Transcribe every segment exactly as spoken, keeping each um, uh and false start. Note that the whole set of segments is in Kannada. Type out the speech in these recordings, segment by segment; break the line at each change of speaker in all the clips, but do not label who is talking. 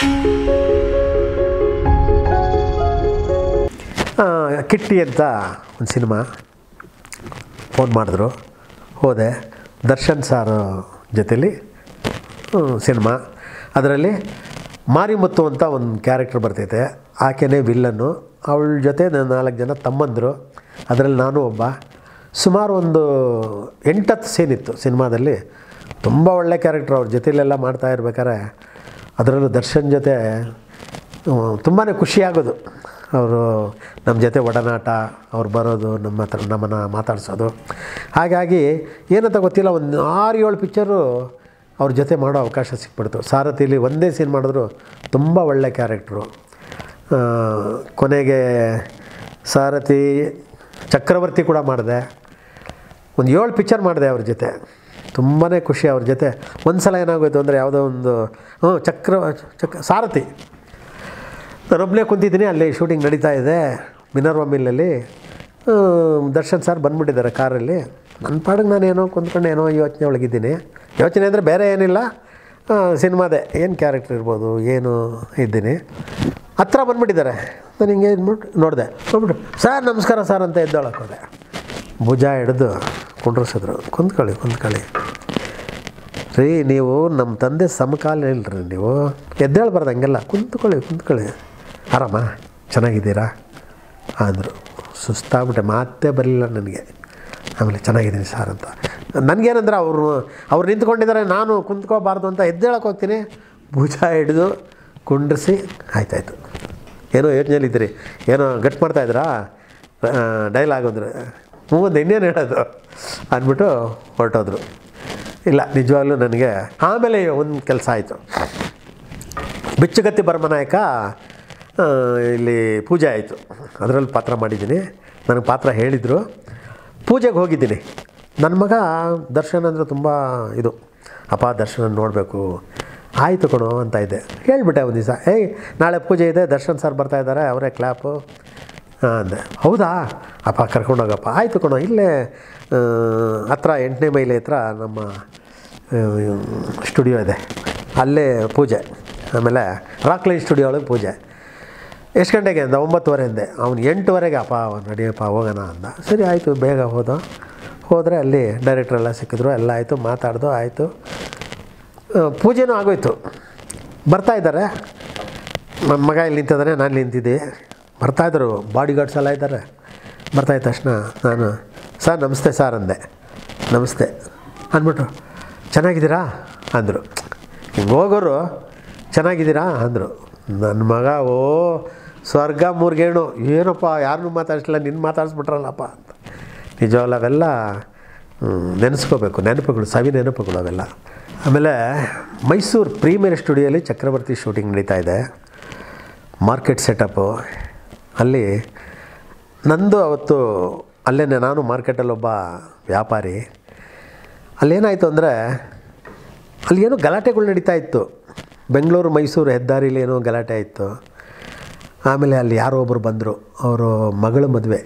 ಕಿಟ್ಟಿ ಅಂತ ಒಂದು ಸಿನಿಮಾ ಫೋನ್ ಮಾಡಿದ್ರು, ಹೋದೆ. ದರ್ಶನ್ ಸಾರ್ ಜೊತೇಲಿ ಸಿನಿಮಾ. ಅದರಲ್ಲಿ ಮಾರಿಮುತ್ತು ಅಂತ ಒಂದು ಕ್ಯಾರೆಕ್ಟರ್ ಬರ್ತೈತೆ, ಆಕೆನೇ ವಿಲ್ಲನ್ನು. ಅವಳ ಜೊತೆ ನಾಲ್ಕು ಜನ ತಮ್ಮಂದರು, ಅದರಲ್ಲಿ ನಾನು ಒಬ್ಬ. ಸುಮಾರು ಒಂದು ಎಂಟತ್ತು ಸೀನ್ ಇತ್ತು ಸಿನಿಮಾದಲ್ಲಿ. ತುಂಬ ಒಳ್ಳೆ ಕ್ಯಾರೆಕ್ಟ್ರ್. ಅವ್ರ ಜೊತೆಲೆಲ್ಲ ಮಾಡ್ತಾ ಇರ್ಬೇಕಾದ್ರೆ ಅದರಲ್ಲೂ ದರ್ಶನ್ ಜೊತೆ ತುಂಬಾ ಖುಷಿಯಾಗೋದು. ಅವರು ನಮ್ಮ ಜೊತೆ ಒಡನಾಟ, ಅವ್ರು ಬರೋದು, ನಮ್ಮ ಹತ್ರ ನಮ್ಮನ್ನು ಮಾತಾಡ್ಸೋದು. ಹಾಗಾಗಿ ಏನಂತ ಗೊತ್ತಿಲ್ಲ, ಒಂದು ಆರು ಏಳು ಪಿಕ್ಚರು ಅವ್ರ ಜೊತೆ ಮಾಡೋ ಅವಕಾಶ ಸಿಕ್ಬಿಡ್ತು. ಸಾರಥಿಲಿ ಒಂದೇ ಸೀನ್ ಮಾಡಿದ್ರು, ತುಂಬ ಒಳ್ಳೆ ಕ್ಯಾರೆಕ್ಟ್ರು. ಕೊನೆಗೆ ಸಾರಥಿ, ಚಕ್ರವರ್ತಿ ಕೂಡ ಮಾಡಿದೆ. ಒಂದು ಏಳು ಪಿಕ್ಚರ್ ಮಾಡಿದೆ ಅವ್ರ ಜೊತೆ. ತುಂಬಾ ಖುಷಿ ಅವ್ರ ಜೊತೆ. ಒಂದು ಸಲ ಏನಾಗೋಯ್ತು ಅಂದರೆ, ಯಾವುದೋ ಒಂದು ಹ್ಞೂ ಚಕ್ರ ಚಕ್ ಸಾರಥಿ ನಾನೊಬ್ಬನೇ ಕುಂತಿದ್ದೀನಿ, ಅಲ್ಲಿ ಶೂಟಿಂಗ್ ನಡೀತಾ ಇದೆ ಮಿನರ್ವಾ ಮಿಲ್ಲಲ್ಲಿ. ದರ್ಶನ್ ಸರ್ ಬಂದುಬಿಟ್ಟಿದ್ದಾರೆ ಕಾರಲ್ಲಿ. ನನ್ನ ಪಾಡಿಗೆ ನಾನು ಏನೋ ಕುಂತ್ಕೊಂಡು ಏನೋ ಯೋಚನೆ ಒಳಗಿದ್ದೀನಿ. ಯೋಚನೆ ಅಂದರೆ ಬೇರೆ ಏನಿಲ್ಲ, ಸಿನಿಮಾದೆ ಏನು ಕ್ಯಾರೆಕ್ಟರ್ ಇರ್ಬೋದು ಏನು ಇದ್ದೀನಿ. ಹತ್ರ ಬಂದುಬಿಟ್ಟಿದ್ದಾರೆ. ನಾನು ಹಿಂಗೆ ಇದ್ಬಿಟ್ಟು ನೋಡಿದೆ, ನೋಡ್ಬಿಟ್ಟು ಸರ್ ನಮಸ್ಕಾರ ಸರ್ ಅಂತ ಎದ್ದೊಳಕ್ಕೆ ಹೋದೆ. ಭುಜ ಹಿಡಿದು ಕುಂಡ್ರಿಸಿದ್ರು, ಕುಂತ್ಕೊಳ್ಳಿ ಕುಂತ್ಕೊಳ್ಳಿ ರೀ, ನೀವು ನಮ್ಮ ತಂದೆ ಸಮಕಾಲ ಇಲ್ಲರಿ, ನೀವು ಎದ್ದೇಳ್ಬಾರ್ದು ಹಂಗೆಲ್ಲ, ಕುಂತ್ಕೊಳ್ಳಿ ಕುಂತ್ಕೊಳ್ಳಿ, ಆರಾಮ ಚೆನ್ನಾಗಿದ್ದೀರಾ ಅಂದರು. ಸುಸ್ತಾಗ್ಬಿಟ್ಟೆ, ಮಾತೇ ಬರಲಿಲ್ಲ ನನಗೆ. ಆಮೇಲೆ ಚೆನ್ನಾಗಿದ್ದೀನಿ ಸರ್ ಅಂತ. ನನಗೇನಂದ್ರೆ ಅವರು ಅವ್ರು ನಿಂತ್ಕೊಂಡಿದ್ದಾರೆ, ನಾನು ಕುಂತ್ಕೋಬಾರ್ದು ಅಂತ ಎದ್ದೇಳಕ್ಕೆ ಹೋಗ್ತೀನಿ. ಭುಜ ಹಿಡಿದು ಕುಂಡ್ರಿಸಿ ಆಯ್ತಾಯ್ತು. ಏನೋ ಯೋಚನೆಯಲ್ಲಿದ್ದೀರಿ, ಏನೋ ಗಟ್ ಮಾಡ್ತಾಯಿದ್ರಾ ಡೈಲಾಗ್ ಅಂದರೆ, ಹ್ಞೂ ಒಂದು ಇನ್ನೇನು ಹೇಳೋದು ಅಂದ್ಬಿಟ್ಟು ಹೊರಟೋದ್ರು. ಇಲ್ಲ ನಿಜವಾಗ್ಲೂ ನನಗೆ ಆಮೇಲೆ ಒಂದು ಕೆಲಸ ಆಯಿತು. ಬಿಚ್ಚುಗತ್ತಿ ಭರಮನಾಯಕ ಇಲ್ಲಿ ಪೂಜೆ ಆಯಿತು, ಅದರಲ್ಲಿ ಪಾತ್ರ ಮಾಡಿದ್ದೀನಿ. ನನಗೆ ಪಾತ್ರ ಹೇಳಿದರು. ಪೂಜೆಗೆ ಹೋಗಿದ್ದೀನಿ. ನನ್ನ ಮಗ ದರ್ಶನ್ ಅಂದರೆ ತುಂಬ ಇದು, ಅಪ್ಪ ದರ್ಶನ ನೋಡಬೇಕು. ಆಯಿತು ಕಣೋ ಅಂತ ಇದ್ದೆ. ಹೇಳಿಬಿಟ್ಟೆ ಒಂದು ದಿವಸ, ಏಯ್ ನಾಳೆ ಪೂಜೆ ಇದೆ, ದರ್ಶನ್ ಸರ್ ಬರ್ತಾಯಿದ್ದಾರೆ, ಅವರೇ ಕ್ಲಾಪು ಅಂದೆ. ಹೌದಾ ಅಪ್ಪ ಕರ್ಕೊಂಡೋಗಪ್ಪ. ಆಯಿತು ಕಣೋ, ಇಲ್ಲೇ ಹತ್ರ ಎಂಟನೇ ಮೈಲಿ ಹತ್ರ ನಮ್ಮ ಸ್ಟುಡಿಯೋ ಇದೆ, ಅಲ್ಲೇ ಪೂಜೆ. ಆಮೇಲೆ ರಾಕ್ಲೈನ್ ಸ್ಟುಡಿಯೋ ಒಳಗೆ ಪೂಜೆ. ಎಷ್ಟು ಗಂಟೆಗೆ ಅಂದ? ಒಂಬತ್ತುವರೆ ಅಂದೆ. ಅವ್ನು ಎಂಟುವರೆಗೆ ಅಪ್ಪ ನಡಿಯಪ್ಪ ಹೋಗೋಣ ಅಂದ. ಸರಿ ಆಯಿತು, ಬೇಗ ಹೋದ. ಹೋದರೆ ಅಲ್ಲಿ ಡೈರೆಕ್ಟ್ರೆಲ್ಲ ಸಿಕ್ಕಿದ್ರು, ಎಲ್ಲ ಆಯಿತು, ಮಾತಾಡ್ದು ಆಯಿತು. ಪೂಜೆನೂ ಆಗೋಯ್ತು. ಬರ್ತಾಯಿದ್ದಾರೆ, ನನ್ನ ಮಗ ಇಲ್ಲಿ ನಿಂತಿದ್ದಾನೆ, ನಾನು ನಿಂತಿದ್ದೆ. ಬರ್ತಾಯಿದ್ರು, ಬಾಡಿ ಗಾರ್ಡ್ಸ್ ಎಲ್ಲ ಇದ್ದಾರೆ. ಬರ್ತಾಯಿದ್ದ ತಕ್ಷಣ ನಾನು ಸರ್ ನಮಸ್ತೆ ಸರ್ ಅಂದೆ. ನಮಸ್ತೆ ಅಂದ್ಬಿಟ್ರು. ಚೆನ್ನಾಗಿದ್ದೀರಾ ಅಂದರು. ಹಿಂಗೆ ಹೋಗೋರು ಚೆನ್ನಾಗಿದ್ದೀರಾ ಅಂದರು. ನನ್ನ ಮಗ ಓ ಸ್ವರ್ಗ ಮೂರ್ಗೇಣು, ಏನಪ್ಪ ಯಾರನ್ನೂ ಮಾತಾಡಿಸಿಲ್ಲ, ನಿನ್ನ ಮಾತಾಡಿಸ್ಬಿಟ್ರಲ್ಲಪ್ಪ ಅಂತ. ನಿಜವಲ್ಲ, ಅವೆಲ್ಲ ನೆನೆಸ್ಕೋಬೇಕು, ನೆನಪುಗಳು, ಸವಿ ನೆನಪುಗಳು ಅವೆಲ್ಲ. ಆಮೇಲೆ ಮೈಸೂರು ಪ್ರೀಮಿಯರ್ ಸ್ಟುಡಿಯೋಲಿ ಚಕ್ರವರ್ತಿ ಶೂಟಿಂಗ್ ನಡೀತಾ ಇದೆ, ಮಾರ್ಕೆಟ್ ಸೆಟಪ್ಪು. ಅಲ್ಲಿ ನಂದು ಅವತ್ತು ಅಲ್ಲೇ ನಾನು ಮಾರ್ಕೆಟಲ್ಲೊಬ್ಬ ವ್ಯಾಪಾರಿ. ಅಲ್ಲೇನಾಯಿತು ಅಂದರೆ, ಅಲ್ಲಿ ಏನೋ ಗಲಾಟೆಗಳು ನಡೀತಾ ಇತ್ತು. ಬೆಂಗಳೂರು ಮೈಸೂರು ಹೆದ್ದಾರಿಲಿ ಏನೋ ಗಲಾಟೆ ಇತ್ತು. ಆಮೇಲೆ ಅಲ್ಲಿ ಯಾರೋ ಒಬ್ಬರು ಬಂದರು, ಅವರು ಮಗಳ ಮದುವೆ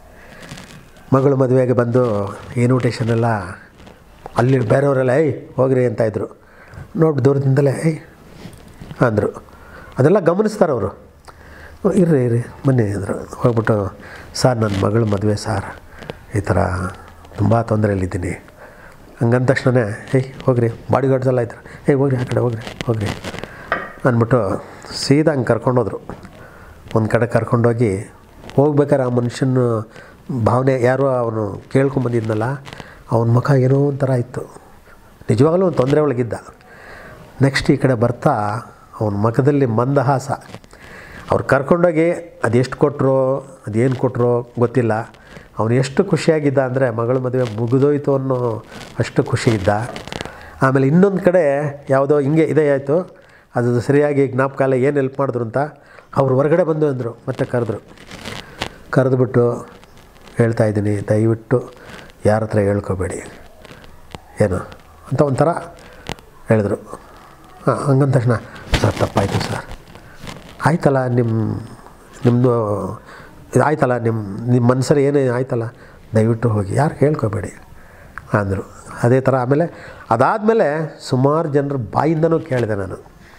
ಮಗಳ ಮದುವೆಗೆ ಬಂದು ಇನ್ವಿಟೇಷನ್ ಎಲ್ಲ ಅಲ್ಲಿ ಬೇರೆಯವರೆಲ್ಲ ಏಯ್ ಹೋಗ್ರಿ ಅಂತಾಯಿದ್ರು. ನೋಡಿ ದೂರದಿಂದಲೇ ಏಯ್ ಅಂದರು. ಅದೆಲ್ಲ ಗಮನಿಸ್ತಾರೆ ಅವರು. ಇರ್ರಿ ಇರ್ರಿ ಬನ್ನಿ ಅಂದರು. ಹೋಗ್ಬಿಟ್ಟು ಸರ್ ನನ್ನ ಮಗಳ ಮದುವೆ ಸರ್, ಈ ಥರ ತುಂಬ ತೊಂದರೆಯಲ್ಲಿದ್ದೀನಿ ಹಂಗಂದ ತಕ್ಷಣವೇ ಏಯ್ ಹೋಗ್ರಿ, ಬಾಡಿ ಗಾರ್ಡ್ಸ್ ಎಲ್ಲ ಇದ್ರು, ಏಯ್ ಹೋಗ್ರಿ ಆ ಕಡೆ ಹೋಗ್ರಿ ಹೋಗ್ರಿ ಅಂದ್ಬಿಟ್ಟು ಸೀದಾ ಹಂಗೆ ಕರ್ಕೊಂಡೋದ್ರು. ಒಂದು ಕಡೆ ಕರ್ಕೊಂಡೋಗಿ ಹೋಗ್ಬೇಕಾರೆ ಆ ಮನುಷ್ಯನ ಭಾವನೆ, ಯಾರೋ ಅವನು ಕೇಳ್ಕೊಂಬಂದಿದ್ನಲ್ಲ, ಅವನ ಮುಖ ಏನೋ ಒಂಥರ ಇತ್ತು. ನಿಜವಾಗಲೂ ಒಂದು ತೊಂದರೆ ಒಳಗಿದ್ದ. ನೆಕ್ಸ್ಟ್ ಈ ಕಡೆ ಬರ್ತಾ ಅವನ ಮುಖದಲ್ಲಿ ಮಂದಹಾಸ. ಅವ್ರು ಕರ್ಕೊಂಡೋಗಿ ಅದೆಷ್ಟು ಕೊಟ್ಟರು ಅದೇನು ಕೊಟ್ಟರು ಗೊತ್ತಿಲ್ಲ. ಅವನು ಎಷ್ಟು ಖುಷಿಯಾಗಿದ್ದ ಅಂದರೆ ಮಗಳ ಮದುವೆ ಮುಗಿದೋಯ್ತು ಅನ್ನೋ ಅಷ್ಟು ಖುಷಿ ಇದ್ದ. ಆಮೇಲೆ ಇನ್ನೊಂದು ಕಡೆ ಯಾವುದೋ ಹಿಂಗೆ ಇದೇ ಆಯಿತು, ಅದು ಸರಿಯಾಗಿ ಜ್ಞಾಪಕಾಲ ಏನು ಹೆಲ್ಪ್ ಮಾಡಿದ್ರು ಅಂತ ಅವ್ರು ಹೊರಗಡೆ ಬಂದು ಅಂದರು. ಮತ್ತೆ ಕರೆದ್ರು. ಕರೆದುಬಿಟ್ಟು ಹೇಳ್ತಾಯಿದ್ದೀನಿ, ದಯವಿಟ್ಟು ಯಾರ ಹತ್ರ ಹೇಳ್ಕೊಬೇಡಿ ಏನು ಅಂತ ಒಂಥರ ಹೇಳಿದ್ರು. ಹಾಂ ಹಂಗಂದ ತಕ್ಷಣ ಸರ್ ತಪ್ಪಾಯಿತು ಸರ್, ಆಯ್ತಲ್ಲ ನಿಮ್ಮ ನಿಮ್ಮದು ಇದು ಆಯ್ತಲ್ಲ, ನಿಮ್ಮ ನಿಮ್ಮ ಮನಸ್ಸಲ್ಲಿ ಏನೇ ಆಯ್ತಲ್ಲ, ದಯವಿಟ್ಟು ಹೋಗಿ ಯಾರು ಹೇಳ್ಕೊಬೇಡಿ ಅಂದರು. ಅದೇ ಥರ ಆಮೇಲೆ ಅದಾದಮೇಲೆ ಸುಮಾರು ಜನರ ಬಾಯಿಂದನೂ ಕೇಳಿದೆ ನಾನು,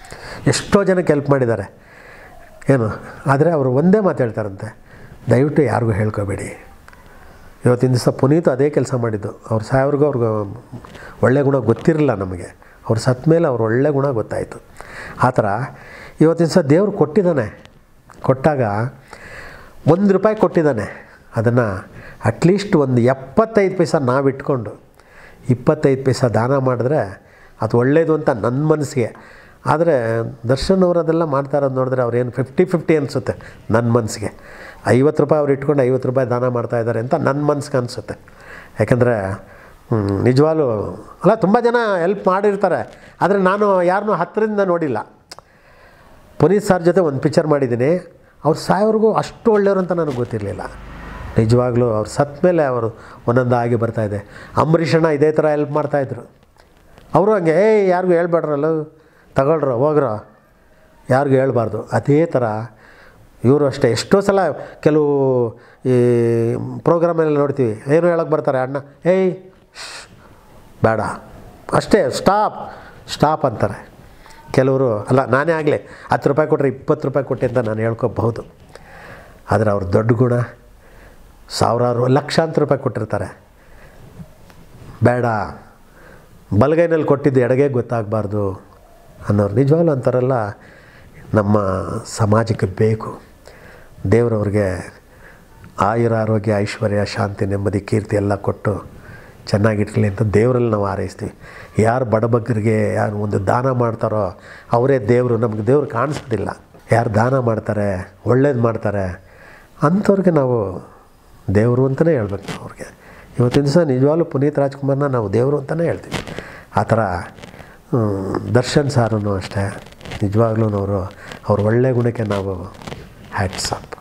ಎಷ್ಟೋ ಜನಕ್ಕೆ ಹೆಲ್ಪ್ ಮಾಡಿದ್ದಾರೆ ಏನು. ಆದರೆ ಅವರು ಒಂದೇ ಮಾತು ಹೇಳ್ತಾರಂತೆ, ದಯವಿಟ್ಟು ಯಾರಿಗೂ ಹೇಳ್ಕೊಬೇಡಿ. ಇವತ್ತಿನ ದಿವಸ ಪುನೀತ್ ಅದೇ ಕೆಲಸ ಮಾಡಿದ್ದು. ಅವ್ರು ಸಾಯೋರ್ಗೂ ಅವ್ರಿಗೆ ಒಳ್ಳೆ ಗುಣ ಗೊತ್ತಿರಲಿಲ್ಲ ನಮಗೆ, ಅವ್ರು ಸತ್ತ ಮೇಲೆ ಅವ್ರು ಒಳ್ಳೆ ಗುಣ ಗೊತ್ತಾಯಿತು. ಆ ಥರ ಇವತ್ತಿನ ದಿವಸ ದೇವ್ರು ಕೊಟ್ಟಿದ್ದಾನೆ, ಕೊಟ್ಟಾಗ ಒಂದು ರೂಪಾಯಿ ಕೊಟ್ಟಿದ್ದಾನೆ, ಅದನ್ನು ಅಟ್ಲೀಸ್ಟ್ ಒಂದು ಎಪ್ಪತ್ತೈದು ಪೈಸೆ ನಾವು ಇಟ್ಕೊಂಡು ಇಪ್ಪತ್ತೈದು ಪೈಸೆ ದಾನ ಮಾಡಿದ್ರೆ ಅದು ಒಳ್ಳೆಯದು ಅಂತ ನನ್ನ ಮನಸ್ಸಿಗೆ. ಆದರೆ ದರ್ಶನ್ ಅವರು ಅದೆಲ್ಲ ಮಾಡ್ತಾ ಇರೋದು ನೋಡಿದ್ರೆ ಅವ್ರೇನು ಫಿಫ್ಟಿ ಫಿಫ್ಟಿ ಅನಿಸುತ್ತೆ ನನ್ನ ಮನಸ್ಸಿಗೆ. ಐವತ್ತು ರೂಪಾಯಿ ಅವ್ರು ಇಟ್ಕೊಂಡು ಐವತ್ತು ರೂಪಾಯಿ ದಾನ ಮಾಡ್ತಾಯಿದ್ದಾರೆ ಅಂತ ನನ್ನ ಮನಸ್ಸಿಗೆ ಅನಿಸುತ್ತೆ. ಯಾಕೆಂದರೆ ನಿಜವಾಗ್ಲೂ ಅಲ್ಲ, ತುಂಬ ಜನ ಹೆಲ್ಪ್ ಮಾಡಿರ್ತಾರೆ, ಆದರೆ ನಾನು ಯಾರನ್ನೂ ಹತ್ತಿರದಿಂದ ನೋಡಿಲ್ಲ. ಪುನೀತ್ ಸರ್ ಜೊತೆ ಒಂದು ಪಿಕ್ಚರ್ ಮಾಡಿದ್ದೀನಿ, ಅವ್ರು ಸಾಯೋರ್ಗೂ ಅಷ್ಟು ಒಳ್ಳೆಯವರು ಅಂತ ನನಗೆ ಗೊತ್ತಿರಲಿಲ್ಲ. ನಿಜವಾಗ್ಲೂ ಅವ್ರು ಸತ್ತ ಮೇಲೆ ಅವರು ಒಂದೊಂದು ಆಗಿ ಬರ್ತಾಯಿದೆ. ಅಂಬರೀಷಣ್ಣ ಇದೇ ಥರ ಹೆಲ್ಪ್ ಮಾಡ್ತಾಯಿದ್ರು. ಅವರು ಹಂಗೆ ಏಯ್ ಯಾರಿಗೂ ಹೇಳ್ಬೇಡ್ರಲ್ಲ, ತಗೊಳ್ರೋ ಹೋಗ್ರೋ, ಯಾರಿಗೂ ಹೇಳ್ಬಾರ್ದು. ಅದೇ ಥರ ಇವರು ಅಷ್ಟೇ. ಎಷ್ಟೋ ಸಲ ಕೆಲವು ಈ ಪ್ರೋಗ್ರಾಮಲ್ಲಿ ನೋಡ್ತೀವಿ, ಏನು ಹೇಳೋಕ್ಕೆ ಬರ್ತಾರೆ ಅಣ್ಣ, ಏಯ್ ಬೇಡ ಅಷ್ಟೇ, ಸ್ಟಾಪ್ ಸ್ಟಾಪ್ ಅಂತಾರೆ. ಕೆಲವರು ಅಲ್ಲ, ನಾನೇ ಆಗಲಿ ಹತ್ತು ರೂಪಾಯಿ ಕೊಟ್ಟರೆ ಇಪ್ಪತ್ತು ರೂಪಾಯಿ ಕೊಟ್ಟೆ ಅಂತ ನಾನು ಹೇಳ್ಕೊಬಹುದು. ಆದರೆ ಅವ್ರ ದೊಡ್ಡ ಗುಣ ಸಾವಿರಾರು ಲಕ್ಷಾಂತರ ರೂಪಾಯಿ ಕೊಟ್ಟಿರ್ತಾರೆ. ಬೇಡ, ಬಲಗೈನಲ್ಲಿ ಕೊಟ್ಟಿದ್ದು ಎಡಗೈ ಗೊತ್ತಾಗಬಾರ್ದು ಅನ್ನೋರು ನಿಜವಾಗ್ಲೂ ಅಂತಾರಲ್ಲ, ನಮ್ಮ ಸಮಾಜಕ್ಕೆ ಬೇಕು. ದೇವರವ್ರಿಗೆ ಆಯುರ, ಆರೋಗ್ಯ, ಐಶ್ವರ್ಯ, ಶಾಂತಿ, ನೆಮ್ಮದಿ, ಕೀರ್ತಿ ಎಲ್ಲ ಕೊಟ್ಟು ಚೆನ್ನಾಗಿರಲಿ ಅಂತ ದೇವರಲ್ಲಿ ನಾವು ಹಾರೈಸ್ತೀವಿ. ಯಾರು ಬಡಬಗ್ಗರಿಗೆ ಯಾರು ಒಂದು ದಾನ ಮಾಡ್ತಾರೋ ಅವರೇ ದೇವರು. ನಮಗೆ ದೇವ್ರು ಕಾಣಿಸೋದಿಲ್ಲ. ಯಾರು ದಾನ ಮಾಡ್ತಾರೆ, ಒಳ್ಳೇದು ಮಾಡ್ತಾರೆ ಅಂಥವ್ರಿಗೆ ನಾವು ದೇವರು ಅಂತಲೇ ಹೇಳ್ಬೇಕು ನಾವು ಅವ್ರಿಗೆ. ಇವತ್ತಿನ ದಿವಸ ನಿಜವಾಗ್ಲೂ ಪುನೀತ್ ರಾಜ್ಕುಮಾರ್ನ ನಾವು ದೇವರು ಅಂತಲೇ ಹೇಳ್ತೀವಿ. ಆ ಥರ ದರ್ಶನ್ ಸಾರೂ ಅಷ್ಟೇ, ನಿಜವಾಗ್ಲೂ ಅವರು ಅವ್ರ ಒಳ್ಳೆಯ ಗುಣಕ್ಕೆ ನಾವು ಹ್ಯಾಟ್ಸ್ ಆಫ್.